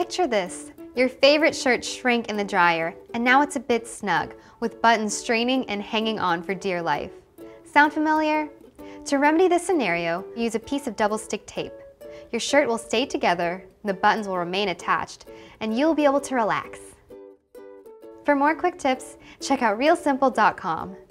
Picture this. Your favorite shirt shrank in the dryer, and now it's a bit snug, with buttons straining and hanging on for dear life. Sound familiar? To remedy this scenario, use a piece of double-stick tape. Your shirt will stay together, the buttons will remain attached, and you'll be able to relax. For more quick tips, check out realsimple.com.